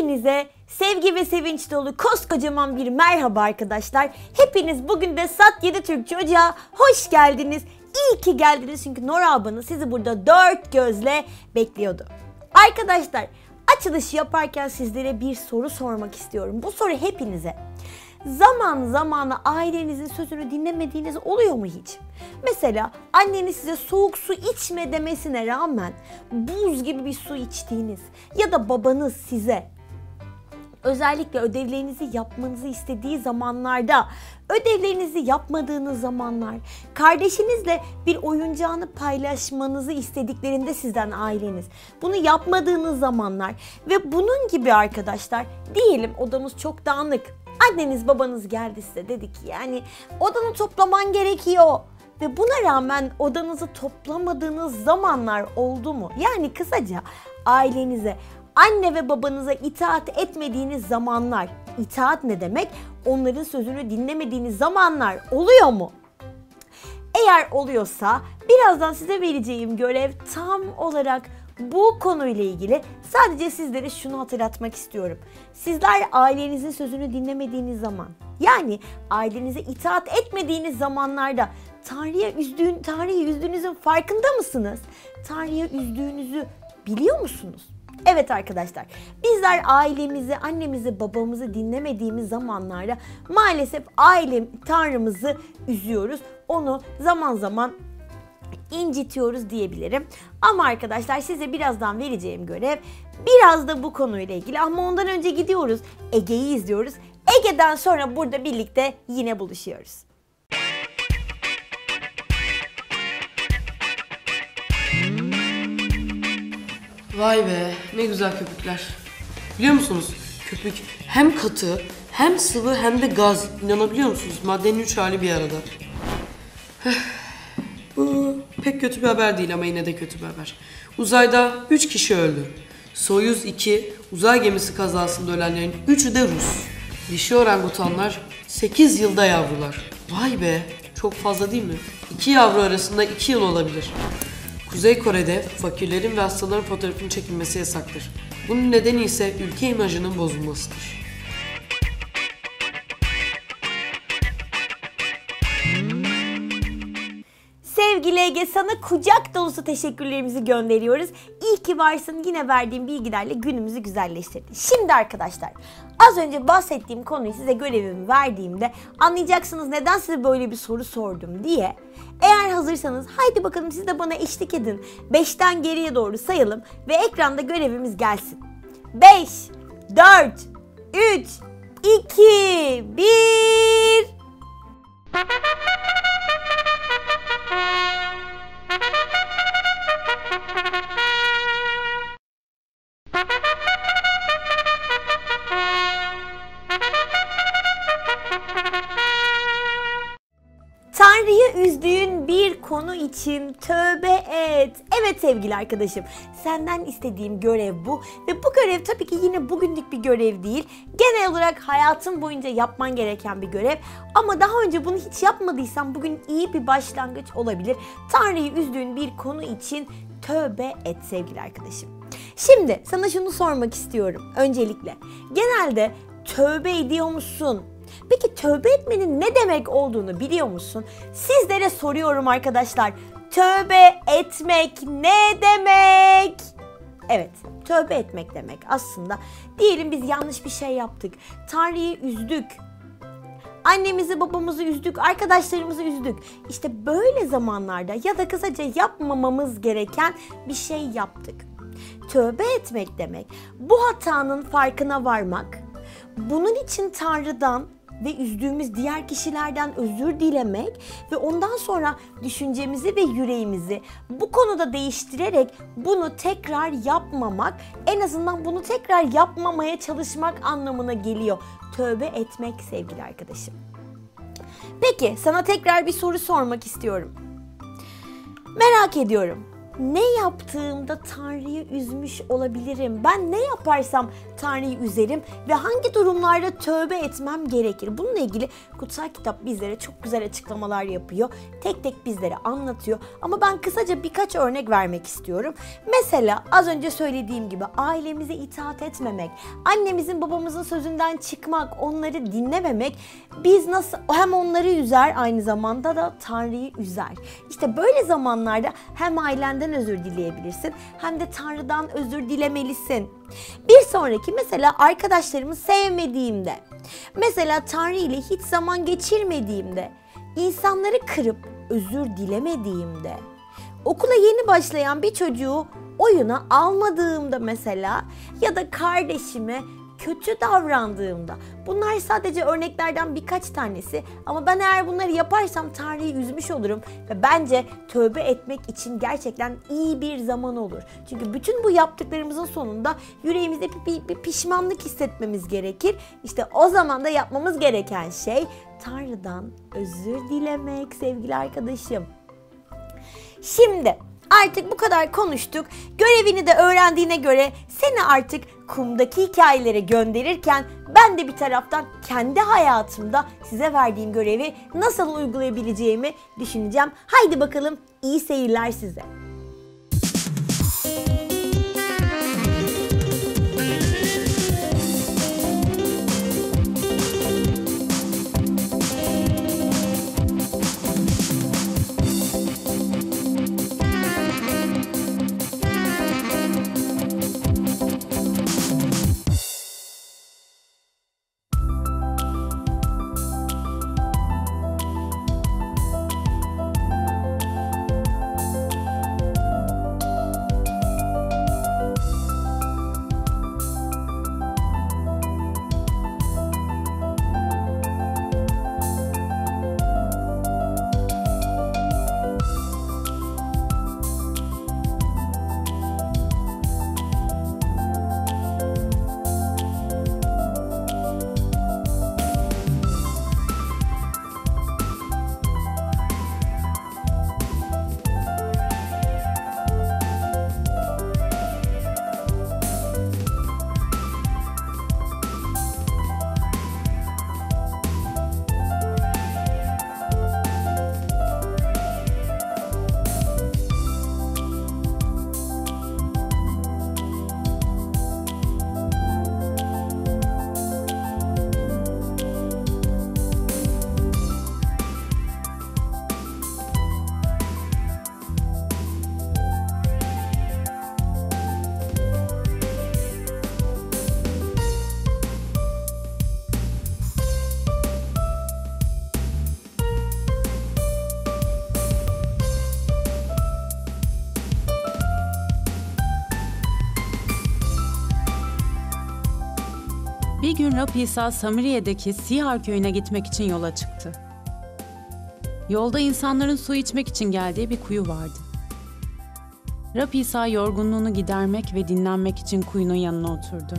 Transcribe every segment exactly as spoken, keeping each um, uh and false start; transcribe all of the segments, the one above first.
Hepinize sevgi ve sevinç dolu koskocaman bir merhaba arkadaşlar. Hepiniz bugün de Sat yedi Türkçe Ocağı hoş geldiniz. İyi ki geldiniz çünkü Nora ablanız sizi burada dört gözle bekliyordu. Arkadaşlar, açılışı yaparken sizlere bir soru sormak istiyorum. Bu soru hepinize. Zaman zamanla ailenizin sözünü dinlemediğiniz oluyor mu hiç? Mesela anneniz size soğuk su içme demesine rağmen buz gibi bir su içtiğiniz ya da babanız size özellikle ödevlerinizi yapmanızı istediği zamanlarda ödevlerinizi yapmadığınız zamanlar, kardeşinizle bir oyuncağını paylaşmanızı istediklerinde sizden aileniz bunu yapmadığınız zamanlar ve bunun gibi arkadaşlar, diyelim odamız çok dağınık. Anneniz babanız geldi size, dedi ki yani odanı toplaman gerekiyor ve buna rağmen odanızı toplamadığınız zamanlar oldu mu? Yani kısaca ailenize, anne ve babanıza itaat etmediğiniz zamanlar, itaat ne demek? Onların sözünü dinlemediğiniz zamanlar oluyor mu? Eğer oluyorsa birazdan size vereceğim görev tam olarak bu konuyla ilgili. Sadece sizlere şunu hatırlatmak istiyorum. Sizler ailenizin sözünü dinlemediğiniz zaman, yani ailenize itaat etmediğiniz zamanlarda Tanrı'ya üzdüğün, Tanrı'yı üzdüğünüzün farkında mısınız? Tanrı'ya üzdüğünüzü biliyor musunuz? Evet arkadaşlar, bizler ailemizi, annemizi, babamızı dinlemediğimiz zamanlarda maalesef ailem, Tanrımızı üzüyoruz. Onu zaman zaman incitiyoruz diyebilirim. Ama arkadaşlar, size birazdan vereceğim görev biraz da bu konuyla ilgili. Ama ondan önce gidiyoruz, Ege'yi izliyoruz. Ege'den sonra burada birlikte yine buluşuyoruz. Vay be, ne güzel köpükler. Biliyor musunuz? Köpük hem katı, hem sıvı, hem de gaz. İnanabiliyor musunuz? Maddenin üç hali bir arada. Bu pek kötü bir haber değil ama yine de kötü bir haber. Uzayda üç kişi öldü. Soyuz iki uzay gemisi kazasında ölenlerin üçü de Rus. Dişi orangutanlar sekiz yılda yavrular. Vay be, çok fazla değil mi? iki yavru arasında iki yıl olabilir. Kuzey Kore'de fakirlerin ve hastaların fotoğrafının çekilmesi yasaktır. Bunun nedeni ise ülke imajının bozulmasıdır. Sevgili Ege, sana kucak dolusu teşekkürlerimizi gönderiyoruz. İyi ki varsın, yine verdiğim bilgilerle günümüzü güzelleştirdin. Şimdi arkadaşlar, az önce bahsettiğim konuyu size görevimi verdiğimde anlayacaksınız neden size böyle bir soru sordum diye. Eğer hazırsanız haydi bakalım siz de bana eşlik edin. beşten geriye doğru sayalım ve ekranda görevimiz gelsin. beş, dört, üç, iki, bir... Tanrı'yı üzdüğün bir konu için tövbe et. Evet sevgili arkadaşım, senden istediğim görev bu ve bu görev tabii ki yine bugünlük bir görev değil. Genel olarak hayatın boyunca yapman gereken bir görev. Ama daha önce bunu hiç yapmadıysan bugün iyi bir başlangıç olabilir. Tanrı'yı üzdüğün bir konu için tövbe et sevgili arkadaşım. Şimdi sana şunu sormak istiyorum öncelikle. Genelde tövbe ediyor musun? Peki tövbe etmenin ne demek olduğunu biliyor musun? Sizlere soruyorum arkadaşlar. Tövbe etmek ne demek? Evet, tövbe etmek demek aslında. Diyelim biz yanlış bir şey yaptık. Tanrı'yı üzdük. Annemizi, babamızı üzdük, arkadaşlarımızı üzdük. İşte böyle zamanlarda ya da kısaca yapmamamız gereken bir şey yaptık. Tövbe etmek demek, bu hatanın farkına varmak, bunun için Tanrı'dan ve üzdüğümüz diğer kişilerden özür dilemek ve ondan sonra düşüncemizi ve yüreğimizi bu konuda değiştirerek bunu tekrar yapmamak, en azından bunu tekrar yapmamaya çalışmak anlamına geliyor. Tövbe etmek sevgili arkadaşım. Peki sana tekrar bir soru sormak istiyorum. Merak ediyorum. ne yaptığımda Tanrı'yı üzmüş olabilirim? Ben ne yaparsam Tanrı'yı üzerim ve hangi durumlarda tövbe etmem gerekir? Bununla ilgili kutsal kitap bizlere çok güzel açıklamalar yapıyor. Tek tek bizlere anlatıyor. Ama ben kısaca birkaç örnek vermek istiyorum. Mesela az önce söylediğim gibi ailemize itaat etmemek, annemizin babamızın sözünden çıkmak, onları dinlememek biz nasıl hem onları üzer, aynı zamanda da Tanrı'yı üzer. İşte böyle zamanlarda hem ailenden özür dileyebilirsin hem de Tanrı'dan özür dilemelisin. Bir sonraki mesela arkadaşlarımı sevmediğimde, mesela Tanrı ile hiç zaman geçirmediğimde, insanları kırıp özür dilemediğimde, okula yeni başlayan bir çocuğu oyuna almadığımda mesela ya da kardeşime kötü davrandığımda, bunlar sadece örneklerden birkaç tanesi ama ben eğer bunları yaparsam Tanrı'yı üzmüş olurum ve bence tövbe etmek için gerçekten iyi bir zaman olur. Çünkü bütün bu yaptıklarımızın sonunda yüreğimizde bir, bir, bir pişmanlık hissetmemiz gerekir. İşte o zaman da yapmamız gereken şey Tanrı'dan özür dilemek sevgili arkadaşım. Şimdi artık bu kadar konuştuk. Görevini de öğrendiğine göre seni artık kumdaki hikayelere gönderirken ben de bir taraftan kendi hayatımda size verdiğim görevi nasıl uygulayabileceğimi düşüneceğim. Haydi bakalım, iyi seyirler size. Bir gün Rab İsa Samiriye'deki Sihar köyüne gitmek için yola çıktı. Yolda insanların su içmek için geldiği bir kuyu vardı. Rab İsa yorgunluğunu gidermek ve dinlenmek için kuyunun yanına oturdu.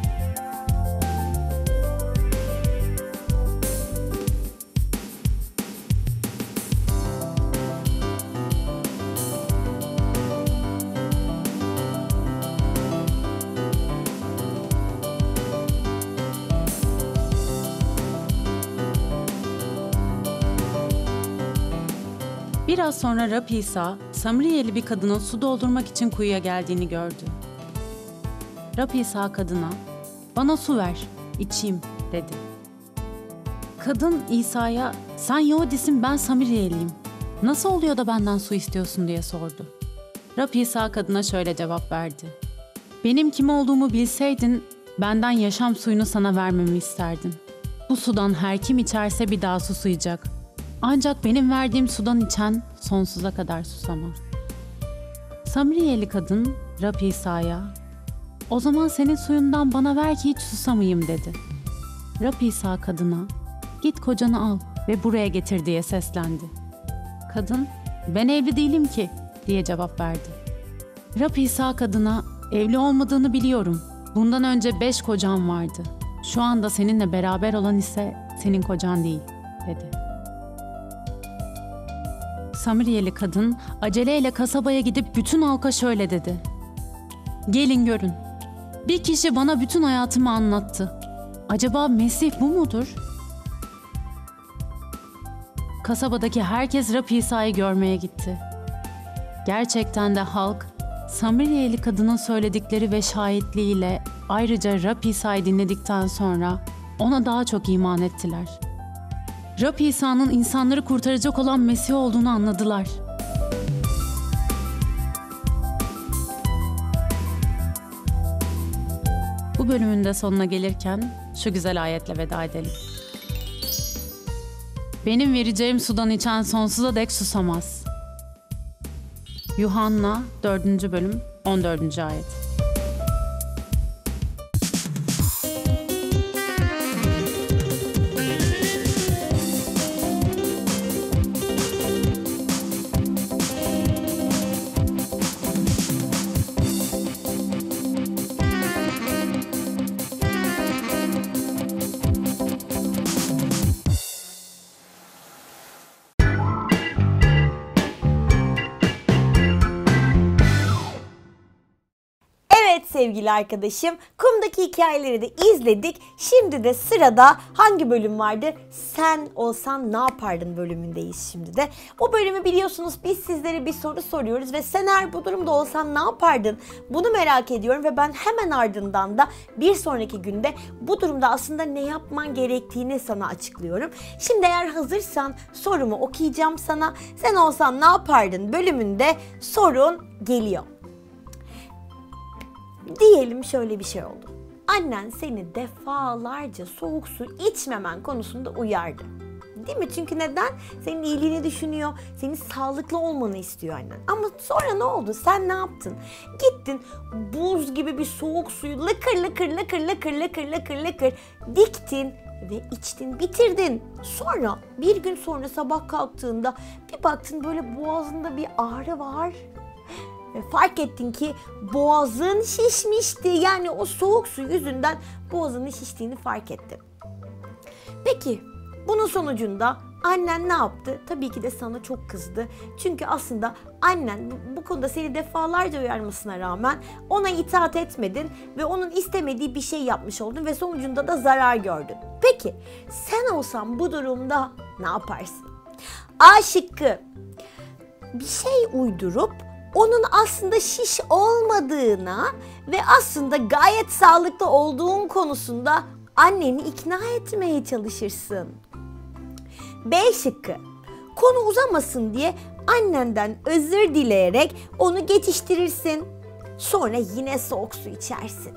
Biraz sonra Rab İsa, Samiriyeli bir kadının su doldurmak için kuyuya geldiğini gördü. Rab İsa kadına, "Bana su ver, içeyim," dedi. Kadın İsa'ya, "Sen Yahudisin, ben Samiriyeliyim. Nasıl oluyor da benden su istiyorsun?" diye sordu. Rab İsa kadına şöyle cevap verdi. "Benim kim olduğumu bilseydin, benden yaşam suyunu sana vermemi isterdin. Bu sudan her kim içerse bir daha susayacak. Ancak benim verdiğim sudan içen sonsuza kadar susamaz." Samiriyeli kadın Rab İsa'ya, "O zaman senin suyundan bana ver ki hiç susamayayım," dedi. Rab İsa kadına, "Git kocanı al ve buraya getir," diye seslendi. Kadın, "Ben evli değilim ki," diye cevap verdi. Rab İsa kadına, "Evli olmadığını biliyorum. Bundan önce beş kocan vardı. Şu anda seninle beraber olan ise senin kocan değil," dedi. Samiriyeli kadın aceleyle kasabaya gidip bütün halka şöyle dedi. Gelin görün. Bir kişi bana bütün hayatımı anlattı. Acaba Mesih bu mudur? Kasabadaki herkes Rab İsa'yı görmeye gitti. Gerçekten de halk, Samiriyeli kadının söyledikleri ve şahitliğiyle ayrıca Rab İsa'yı dinledikten sonra ona daha çok iman ettiler. Rab İsa'nın insanları kurtaracak olan Mesih olduğunu anladılar. Bu bölümün de sonuna gelirken şu güzel ayetle veda edelim. Benim vereceğim sudan içen sonsuza dek susamaz. Yuhanna dördüncü bölüm on dördüncü ayet. Evet sevgili arkadaşım, Kum'daki hikayeleri de izledik. Şimdi de sırada hangi bölüm vardı? Sen olsan ne yapardın bölümündeyiz şimdi de. O bölümü biliyorsunuz, biz sizlere bir soru soruyoruz ve sen eğer bu durumda olsan ne yapardın? Bunu merak ediyorum ve ben hemen ardından da bir sonraki günde bu durumda aslında ne yapman gerektiğini sana açıklıyorum. Şimdi eğer hazırsan sorumu okuyacağım sana. Sen olsan ne yapardın bölümünde sorun geliyor. Diyelim şöyle bir şey oldu. Annen seni defalarca soğuk su içmemen konusunda uyardı. Değil mi? Çünkü neden? Senin iyiliğini düşünüyor, senin sağlıklı olmanı istiyor annen. Ama sonra ne oldu? Sen ne yaptın? Gittin buz gibi bir soğuk suyu lıkır lıkır lıkır lıkır lıkır lıkır lıkır diktin ve içtin, bitirdin. Sonra bir gün sonra sabah kalktığında bir baktın böyle boğazında bir ağrı var. Ve fark ettin ki boğazın şişmişti. Yani o soğuk su yüzünden boğazının şiştiğini fark ettin. Peki bunun sonucunda annen ne yaptı? Tabii ki de sana çok kızdı. Çünkü aslında annen bu konuda seni defalarca uyarmasına rağmen ona itaat etmedin ve onun istemediği bir şey yapmış oldun ve sonucunda da zarar gördün. Peki sen olsan bu durumda ne yaparsın? A şıkkı, bir şey uydurup onun aslında şiş olmadığına ve aslında gayet sağlıklı olduğun konusunda anneni ikna etmeye çalışırsın. B şıkkı, konu uzamasın diye annenden özür dileyerek onu geçiştirirsin. Sonra yine soğuk su içersin.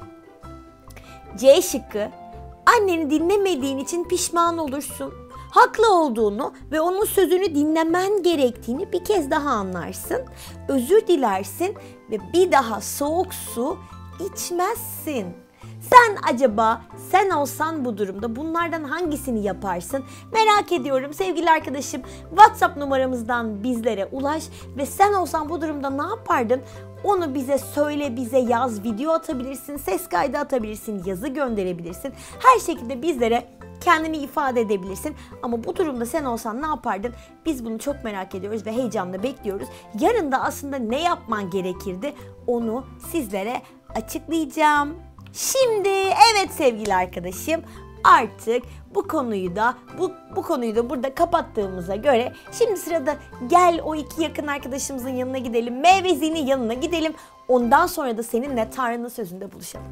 C şıkkı, anneni dinlemediğin için pişman olursun. Haklı olduğunu ve onun sözünü dinlemen gerektiğini bir kez daha anlarsın. Özür dilersin ve bir daha soğuk su içmezsin. Sen acaba sen olsan bu durumda bunlardan hangisini yaparsın? Merak ediyorum sevgili arkadaşım. WhatsApp numaramızdan bizlere ulaş ve sen olsan bu durumda ne yapardın? Onu bize söyle, bize yaz, video atabilirsin, ses kaydı atabilirsin, yazı gönderebilirsin. Her şekilde bizlere kendini ifade edebilirsin. Ama bu durumda sen olsan ne yapardın? Biz bunu çok merak ediyoruz ve heyecanla bekliyoruz. Yarın da aslında ne yapman gerekirdi? Onu sizlere açıklayacağım. Şimdi evet sevgili arkadaşım, artık bu konuyu da bu bu konuyu da burada kapattığımıza göre şimdi sırada gel o iki yakın arkadaşımızın yanına gidelim. M ve Z'nin yanına gidelim. Ondan sonra da seninle Tanrı'nın sözünde buluşalım.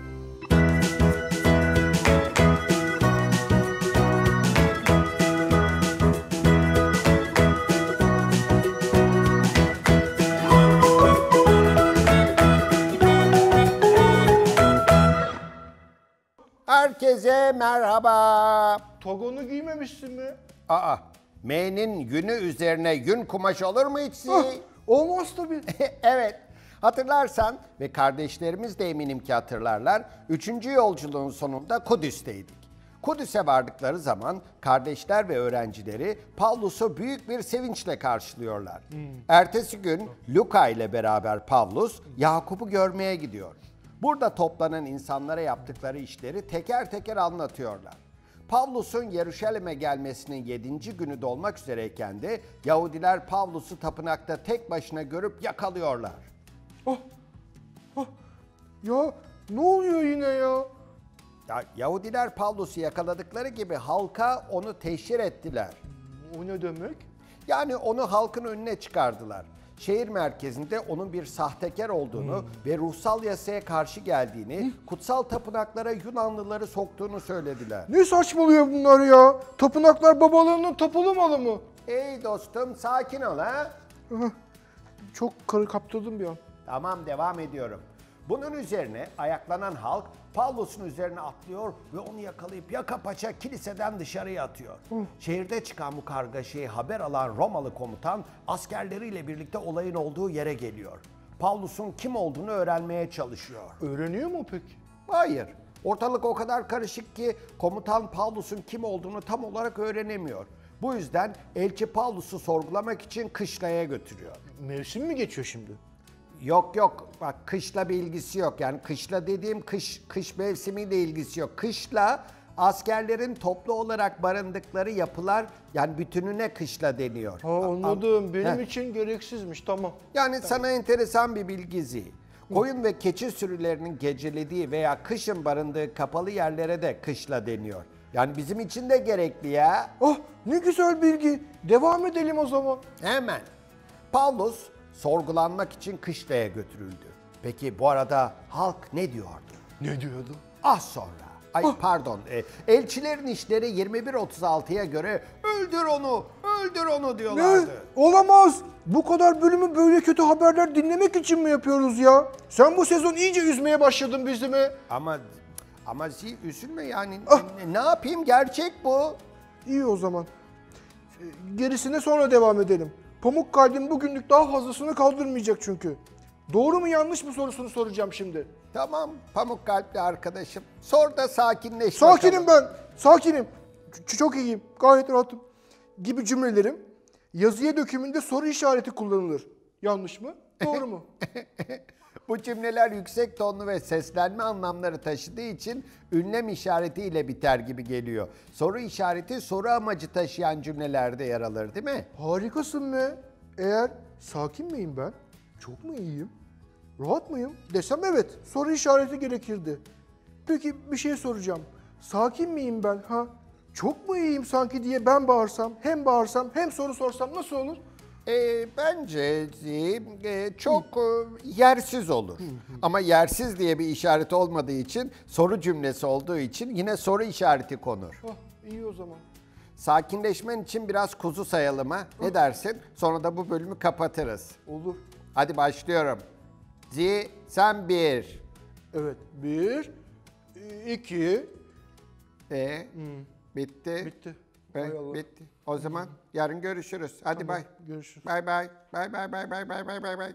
Herkese merhaba. Togonu giymemişsin mi? Aa, M'nin günü üzerine yün kumaş olur mu hiç? Ah, olmaz tabii. Evet. Hatırlarsan ve kardeşlerimiz de eminim ki hatırlarlar. Üçüncü yolculuğun sonunda Kudüs'teydik. Kudüs'e vardıkları zaman kardeşler ve öğrencileri Pavlus'u büyük bir sevinçle karşılıyorlar. Hmm. Ertesi gün Luka ile beraber Pavlus Yakup'u görmeye gidiyor. Burada toplanan insanlara yaptıkları işleri teker teker anlatıyorlar. Pavlus'un Yeruşalim'e gelmesinin yedinci günü dolmak üzereyken de Yahudiler Pavlus'u tapınakta tek başına görüp yakalıyorlar. Ah, ah. Ya ne oluyor yine ya? Ya, Yahudiler Pavlus'u yakaladıkları gibi halka onu teşhir ettiler. O ne demek? Yani onu halkın önüne çıkardılar. Şehir merkezinde onun bir sahtekar olduğunu ve ruhsal yasaya karşı geldiğini, kutsal tapınaklara Yunanlıları soktuğunu söylediler. Ne saçmalıyor bunlar ya? Tapınaklar babalarının tapulu malı mı? Ey dostum sakin ol ha. Ah, Çok karı kaptırdım bir an. Tamam devam ediyorum. Bunun üzerine ayaklanan halk Pavlus'un üzerine atlıyor ve onu yakalayıp yaka paça kiliseden dışarıya atıyor. Şehirde çıkan bu kargaşayı haber alan Romalı komutan askerleriyle birlikte olayın olduğu yere geliyor. Pavlus'un kim olduğunu öğrenmeye çalışıyor. Öğreniyor mu peki? Hayır. Ortalık o kadar karışık ki komutan Pavlus'un kim olduğunu tam olarak öğrenemiyor. Bu yüzden elçi Pavlus'u sorgulamak için kışlaya götürüyor. Mevsim mi geçiyor şimdi? Yok yok bak kışla bir ilgisi yok. Yani kışla dediğim kış kış mevsimiyle ilgisi yok. Kışla askerlerin toplu olarak barındıkları yapılar yani bütününe kışla deniyor. Ha anladım. An- Benim Heh. için gereksizmiş. Tamam. Yani sana enteresan bir bilgi Zi. Koyun ve keçi sürülerinin gecelediği veya kışın barındığı kapalı yerlere de kışla deniyor. Yani bizim için de gerekli ya. Ah ne güzel bilgi. Devam edelim o zaman. Hemen. Pavlus sorgulanmak için kışlaya götürüldü. Peki bu arada halk ne diyordu? Ne diyordu? Az sonra. Ay pardon. e, elçilerin işleri yirmi bir otuz altıya göre öldür onu, öldür onu Ne? diyorlardı. Olamaz. Bu kadar bölümü böyle kötü haberler dinlemek için mi yapıyoruz ya? Sen bu sezon iyice üzmeye başladın bizi mi? Ama ama Zi, üzülme yani. Ah! Ne, ne yapayım? Gerçek bu. İyi o zaman. Ee, Gerisine sonra devam edelim. Pamuk kalbim bugünlük daha fazlasını kaldırmayacak çünkü. Doğru mu yanlış mı sorusunu soracağım şimdi. Tamam pamuk kalpli arkadaşım. Sor da sakinleş Sakinim bakalım. ben. Sakinim. Ç- çok iyiyim. Gayet rahatım. Gibi cümlelerim yazıya dökümünde soru işareti kullanılır. Yanlış mı? Doğru mu? Bu cümleler yüksek tonlu ve seslenme anlamları taşıdığı için ünlem işaretiyle biter gibi geliyor. Soru işareti soru amacı taşıyan cümlelerde yer alır değil mi? Harikasın be. Eğer sakin miyim ben? Çok mu iyiyim? Rahat mıyım? Desem evet. Soru işareti gerekirdi. Peki bir şey soracağım. Sakin miyim ben? Ha? Çok mu iyiyim sanki diye ben bağırsam, hem bağırsam hem soru sorsam nasıl olur? E, bence e, çok e, yersiz olur. Ama yersiz diye bir işaret olmadığı için soru cümlesi olduğu için yine soru işareti konur. Ah, iyi o zaman. Sakinleşmen için biraz kuzu sayalım ha. Ne dersin? Sonra da bu bölümü kapatırız. Olur. Hadi başlıyorum. Zi sen bir. Evet. Bir, iki, E, bitti. bitti. E, Hay Allah. bitti. O zaman yarın görüşürüz. Hadi bay. Görüşürüz. Bay bay. Bay bay bay bay bay bay bay bay.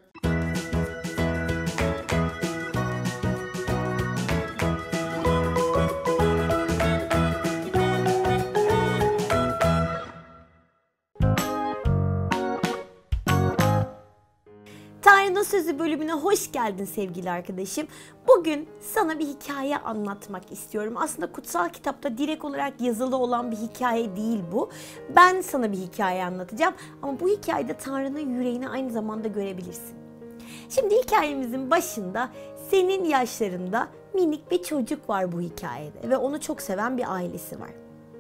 Tanrı'nın Sözü bölümüne hoş geldin sevgili arkadaşım. Bugün sana bir hikaye anlatmak istiyorum. Aslında kutsal kitapta direkt olarak yazılı olan bir hikaye değil bu. Ben sana bir hikaye anlatacağım ama bu hikayede Tanrı'nın yüreğini aynı zamanda görebilirsin. Şimdi hikayemizin başında senin yaşlarında minik bir çocuk var bu hikayede ve onu çok seven bir ailesi var.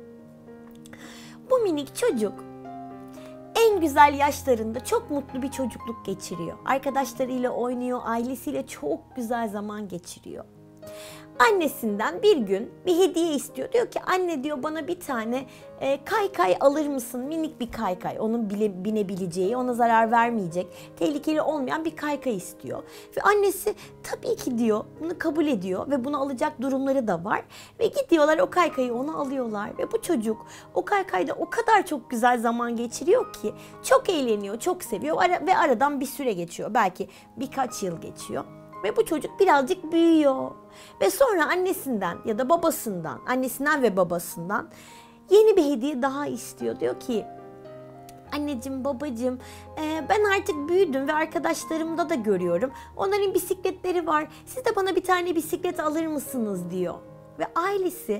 Bu minik çocuk en güzel yaşlarında çok mutlu bir çocukluk geçiriyor. Arkadaşlarıyla oynuyor, ailesiyle çok güzel zaman geçiriyor. Annesinden bir gün bir hediye istiyor. Diyor ki anne diyor bana bir tane e, kaykay alır mısın? Minik bir kaykay. Onun bile, binebileceği, ona zarar vermeyecek, tehlikeli olmayan bir kaykay istiyor. Ve annesi tabii ki diyor, bunu kabul ediyor ve bunu alacak durumları da var. Ve gidiyorlar o kaykayı ona alıyorlar. Ve bu çocuk o kaykayda o kadar çok güzel zaman geçiriyor ki çok eğleniyor, çok seviyor Ara, ve aradan bir süre geçiyor. Belki birkaç yıl geçiyor. Ve bu çocuk birazcık büyüyor. Ve sonra annesinden ya da babasından, annesinden ve babasından yeni bir hediye daha istiyor. Diyor ki, anneciğim, babacığım ben artık büyüdüm ve arkadaşlarımda da görüyorum. Onların bisikletleri var. Siz de bana bir tane bisiklet alır mısınız diyor. Ve ailesi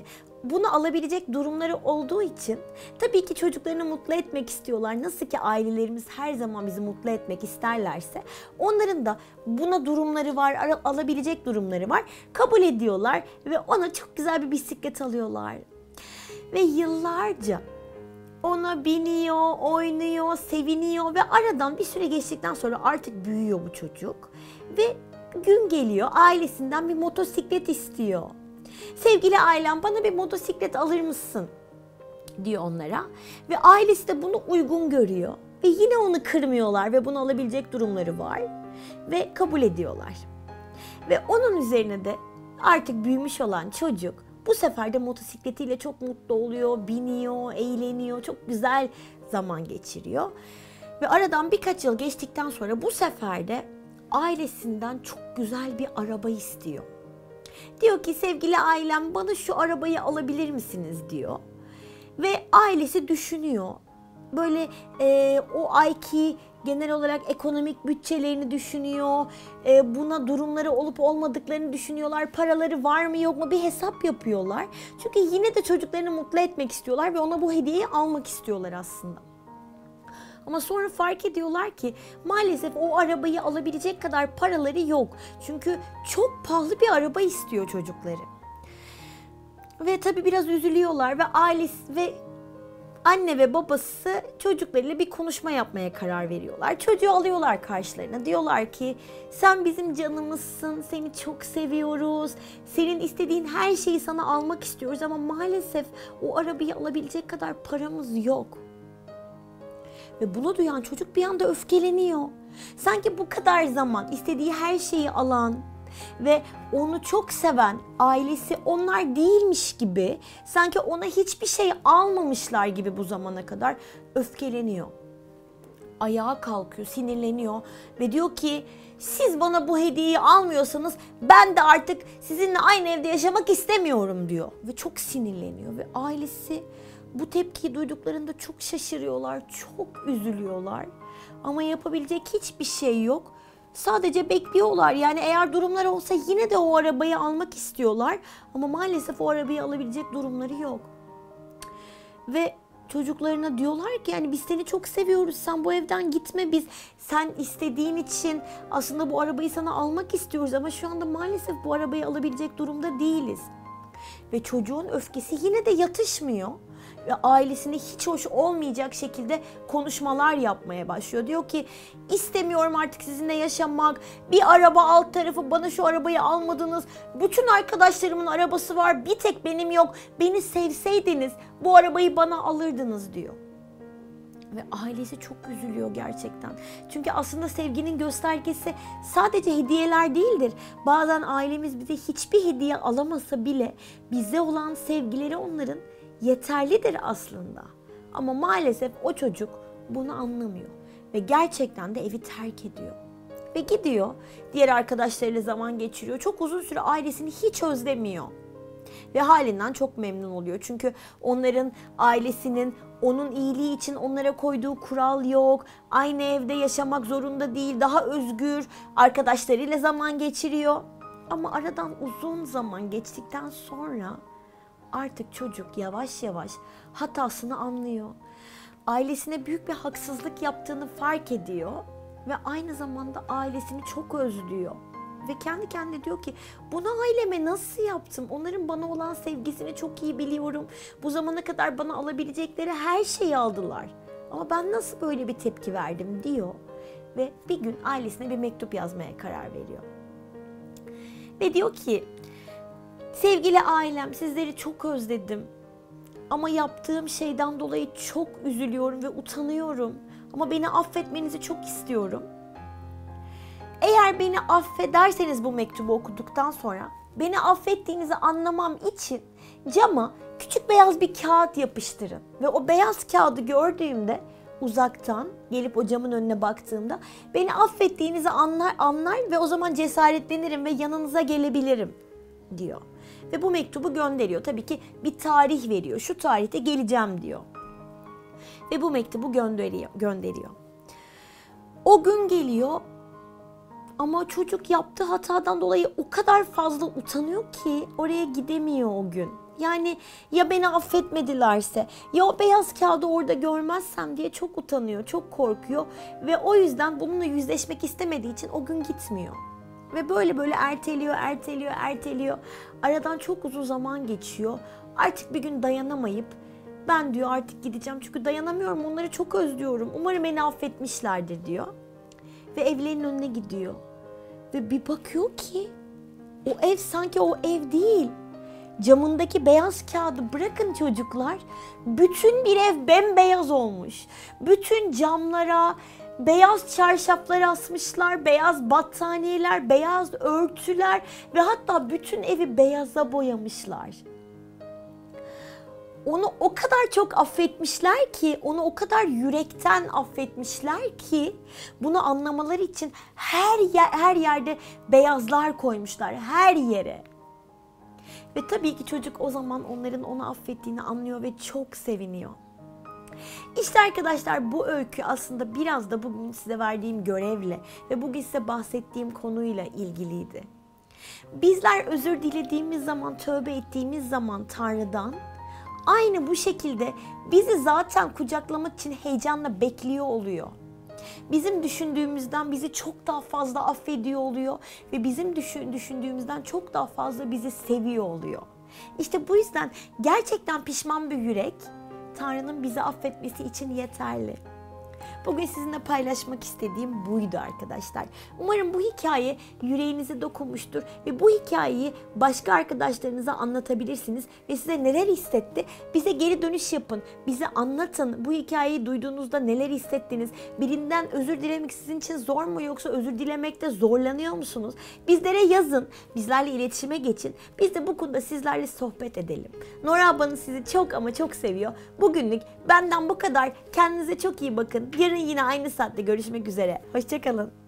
bunu alabilecek durumları olduğu için tabii ki çocuklarını mutlu etmek istiyorlar. Nasıl ki ailelerimiz her zaman bizi mutlu etmek isterlerse onların da buna durumları var, alabilecek durumları var. Kabul ediyorlar ve ona çok güzel bir bisiklet alıyorlar. Ve yıllarca ona biniyor, oynuyor, seviniyor ve aradan bir süre geçtikten sonra artık büyüyor bu çocuk. Ve gün geliyor, ailesinden bir motosiklet istiyor. Sevgili ailem, bana bir motosiklet alır mısın diyor onlara. Ve ailesi de bunu uygun görüyor. Ve yine onu kırmıyorlar ve bunu alabilecek durumları var. Ve kabul ediyorlar. Ve onun üzerine de artık büyümüş olan çocuk bu sefer de motosikletiyle çok mutlu oluyor, biniyor, eğleniyor, çok güzel zaman geçiriyor. Ve aradan birkaç yıl geçtikten sonra bu sefer de ailesinden çok güzel bir araba istiyor. Diyor ki sevgili ailem, bana şu arabayı alabilir misiniz diyor. Ve ailesi düşünüyor. Böyle e, o ayki genel olarak ekonomik bütçelerini düşünüyor. E, buna durumları olup olmadıklarını düşünüyorlar. Paraları var mı yok mu bir hesap yapıyorlar. Çünkü yine de çocuklarını mutlu etmek istiyorlar ve ona bu hediyeyi almak istiyorlar aslında. Ama sonra fark ediyorlar ki maalesef o arabayı alabilecek kadar paraları yok. Çünkü çok pahalı bir araba istiyor çocukları. Ve tabii biraz üzülüyorlar ve ailesi ve anne ve babası çocuklarıyla bir konuşma yapmaya karar veriyorlar. Çocuğu alıyorlar karşılarına. Diyorlar ki sen bizim canımızsın, seni çok seviyoruz. Senin istediğin her şeyi sana almak istiyoruz ama maalesef o arabayı alabilecek kadar paramız yok. Ve bunu duyan çocuk bir anda öfkeleniyor. Sanki bu kadar zaman istediği her şeyi alan ve onu çok seven ailesi onlar değilmiş gibi, sanki ona hiçbir şey almamışlar gibi bu zamana kadar öfkeleniyor. Ayağa kalkıyor, sinirleniyor ve diyor ki siz bana bu hediyeyi almıyorsanız ben de artık sizinle aynı evde yaşamak istemiyorum diyor. Ve çok sinirleniyor ve ailesi bu tepkiyi duyduklarında çok şaşırıyorlar, çok üzülüyorlar. Ama yapabilecek hiçbir şey yok. Sadece bekliyorlar. Yani eğer durumlar olsa yine de o arabayı almak istiyorlar. Ama maalesef o arabayı alabilecek durumları yok. Ve çocuklarına diyorlar ki yani biz seni çok seviyoruz. Sen bu evden gitme, biz sen istediğin için aslında bu arabayı sana almak istiyoruz. Ama şu anda maalesef bu arabayı alabilecek durumda değiliz. Ve çocuğun öfkesi yine de yatışmıyor. Ve ailesine hiç hoş olmayacak şekilde konuşmalar yapmaya başlıyor. Diyor ki istemiyorum artık sizinle yaşamak. Bir araba alt tarafı, bana şu arabayı almadınız. Bütün arkadaşlarımın arabası var, bir tek benim yok. Beni sevseydiniz bu arabayı bana alırdınız diyor. Ve ailesi çok üzülüyor gerçekten. Çünkü aslında sevginin göstergesi sadece hediyeler değildir. Bazen ailemiz bize hiçbir hediye alamasa bile bize olan sevgileri onların yeterlidir aslında. Ama maalesef o çocuk bunu anlamıyor. Ve gerçekten de evi terk ediyor. Ve gidiyor, diğer arkadaşlarıyla zaman geçiriyor. Çok uzun süre ailesini hiç özlemiyor. Ve halinden çok memnun oluyor. Çünkü onların ailesinin onun iyiliği için onlara koyduğu kural yok. Aynı evde yaşamak zorunda değil. Daha özgür arkadaşlarıyla zaman geçiriyor. Ama aradan uzun zaman geçtikten sonra artık çocuk yavaş yavaş hatasını anlıyor. Ailesine büyük bir haksızlık yaptığını fark ediyor. Ve aynı zamanda ailesini çok özlüyor. Ve kendi kendine diyor ki bunu aileme nasıl yaptım? Onların bana olan sevgisini çok iyi biliyorum. Bu zamana kadar bana alabilecekleri her şeyi aldılar. Ama ben nasıl böyle bir tepki verdim diyor. Ve bir gün ailesine bir mektup yazmaya karar veriyor. Ve diyor ki sevgili ailem, sizleri çok özledim. Ama yaptığım şeyden dolayı çok üzülüyorum ve utanıyorum. Ama beni affetmenizi çok istiyorum. Eğer beni affederseniz bu mektubu okuduktan sonra beni affettiğinizi anlamam için cama küçük beyaz bir kağıt yapıştırın. Ve o beyaz kağıdı gördüğümde uzaktan gelip o camın önüne baktığımda beni affettiğinizi anlar, anlar ve o zaman cesaretlenirim ve yanınıza gelebilirim diyor. Ve bu mektubu gönderiyor. Tabii ki bir tarih veriyor. Şu tarihte geleceğim diyor. Ve bu mektubu gönderiyor. gönderiyor. O gün geliyor. Ama çocuk yaptığı hatadan dolayı o kadar fazla utanıyor ki oraya gidemiyor o gün. Yani ya beni affetmedilerse, ya o beyaz kağıdı orada görmezsem diye çok utanıyor, çok korkuyor. Ve o yüzden bununla yüzleşmek istemediği için o gün gitmiyor. Ve böyle böyle erteliyor, erteliyor, erteliyor. Aradan çok uzun zaman geçiyor. Artık bir gün dayanamayıp, ben diyor artık gideceğim çünkü dayanamıyorum, onları çok özlüyorum. Umarım beni affetmişlerdir diyor. Ve evlerinin önüne gidiyor. Ve bir bakıyor ki o ev sanki o ev değil. Camındaki beyaz kağıdı bırakın çocuklar. Bütün bir ev bembeyaz olmuş. Bütün camlara beyaz çarşaflar asmışlar, beyaz battaniyeler, beyaz örtüler ve hatta bütün evi beyaza boyamışlar. Onu o kadar çok affetmişler ki, onu o kadar yürekten affetmişler ki bunu anlamaları için her yer, her yerde beyazlar koymuşlar, her yere. Ve tabii ki çocuk o zaman onların onu affettiğini anlıyor ve çok seviniyor. İşte arkadaşlar, bu öykü aslında biraz da bugün size verdiğim görevle ve bugün size bahsettiğim konuyla ilgiliydi. Bizler özür dilediğimiz zaman, tövbe ettiğimiz zaman Tanrı'dan, aynı bu şekilde bizi zaten kucaklamak için heyecanla bekliyor oluyor. Bizim düşündüğümüzden bizi çok daha fazla affediyor oluyor ve bizim düşün, düşündüğümüzden çok daha fazla bizi seviyor oluyor. İşte bu yüzden gerçekten pişman bir yürek Tanrı'nın bizi affetmesi için yeterli. Bugün sizinle paylaşmak istediğim buydu arkadaşlar. Umarım bu hikaye yüreğinize dokunmuştur ve bu hikayeyi başka arkadaşlarınıza anlatabilirsiniz ve size neler hissetti bize geri dönüş yapın. Bize anlatın, bu hikayeyi duyduğunuzda neler hissettiniz? Birinden özür dilemek sizin için zor mu, yoksa özür dilemekte zorlanıyor musunuz? Bizlere yazın, bizlerle iletişime geçin. Biz de bu konuda sizlerle sohbet edelim. Nora ablanız sizi çok ama çok seviyor. Bugünlük benden bu kadar. Kendinize çok iyi bakın. Yarın yine aynı saatte görüşmek üzere. Hoşça kalın.